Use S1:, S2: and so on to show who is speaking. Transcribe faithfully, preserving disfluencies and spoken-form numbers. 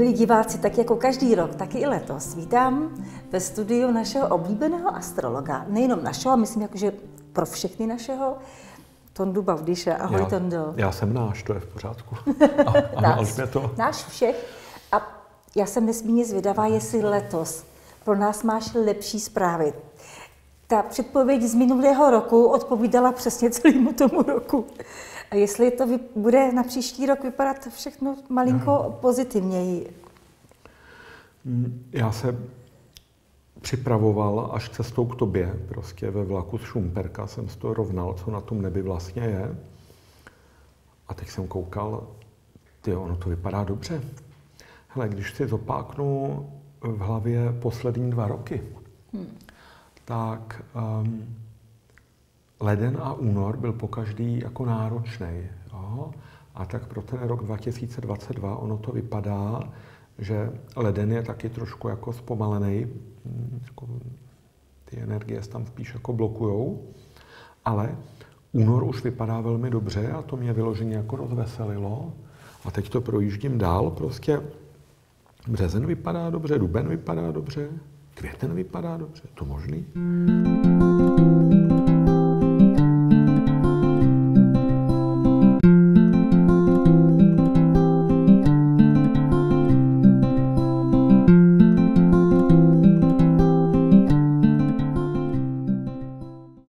S1: Milí diváci, tak jako každý rok, tak i letos vítám ve studiu našeho oblíbeného astrologa. Nejenom našeho, myslím, jakože pro všechny našeho, Tondu Bavdyše. Ahoj,
S2: já,
S1: Tondo.
S2: Já jsem náš, to je v pořádku.
S1: Náš, náš všech. A já jsem nesmírně zvědavá, jestli letos pro nás máš lepší zprávy. Ta předpověď z minulého roku odpovídala přesně celému tomu roku. A jestli to bude na příští rok vypadat všechno malinko pozitivněji?
S2: Já se připravoval až cestou k tobě, prostě ve vlaku z Šumperka jsem si to rovnal, co na tom nebi vlastně je. A teď jsem koukal, ty, ono to vypadá dobře. Hele, když si zopáknu v hlavě poslední dva roky, hmm. tak um, leden a únor byl pokaždý jako náročný. Jo? A tak pro ten rok dva tisíce dvacet dva ono to vypadá, že leden je taky trošku jako zpomalený, jako ty energie se tam spíš jako blokujou, ale únor už vypadá velmi dobře a to mě vyloženě jako rozveselilo. A teď to projíždím dál, prostě březen vypadá dobře, duben vypadá dobře, květen vypadá dobře, to možný?